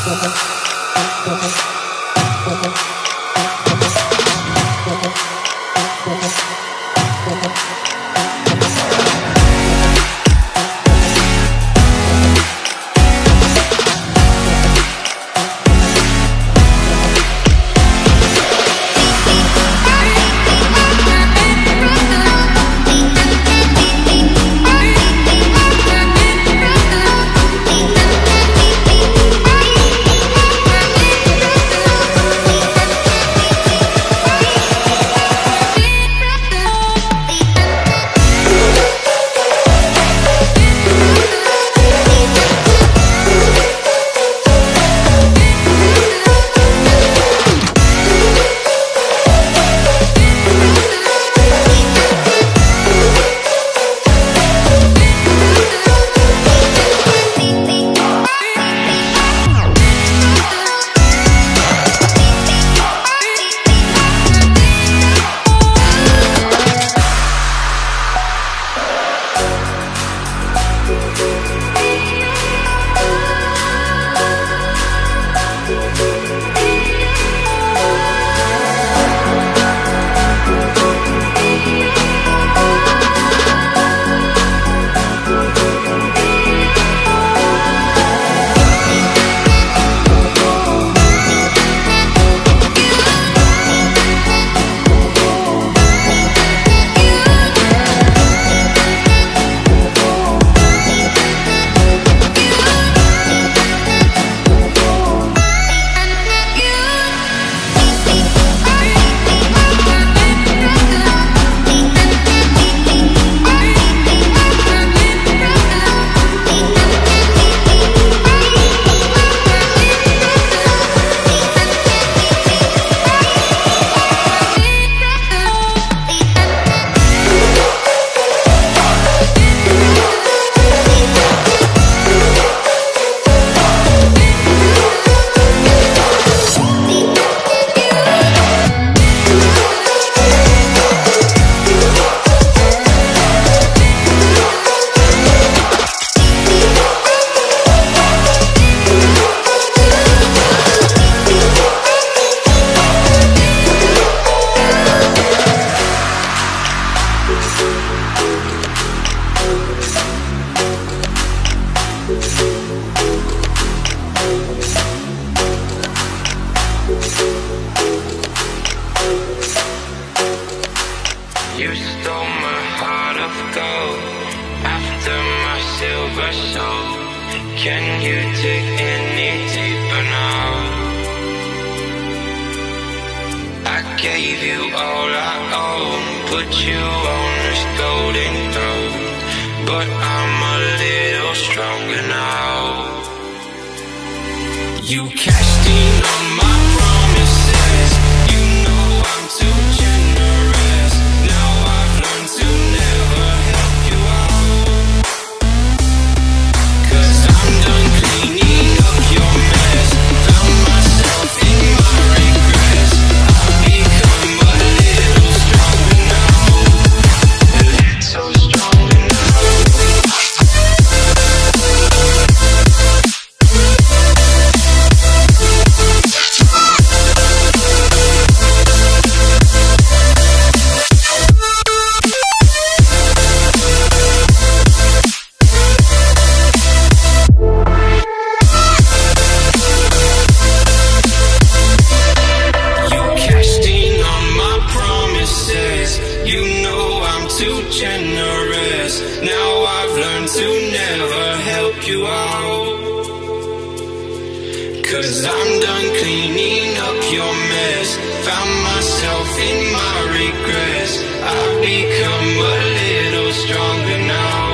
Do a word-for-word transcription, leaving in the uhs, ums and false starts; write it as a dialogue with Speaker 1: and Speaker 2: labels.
Speaker 1: Can you dig any deeper now? I gave you all I own, put you on this golden throne, but I'm a little stronger now. You cashed in on my promises, you know I'm too generous. Now I've learned to never help you out, 'cause I'm done cleaning up your mess. Found myself in my regrets. I've become a little stronger now, a little stronger now. Generous. Now I've learned to never help you out, 'cause I'm done cleaning up your mess. Found myself in my regrets. I've become a little stronger now.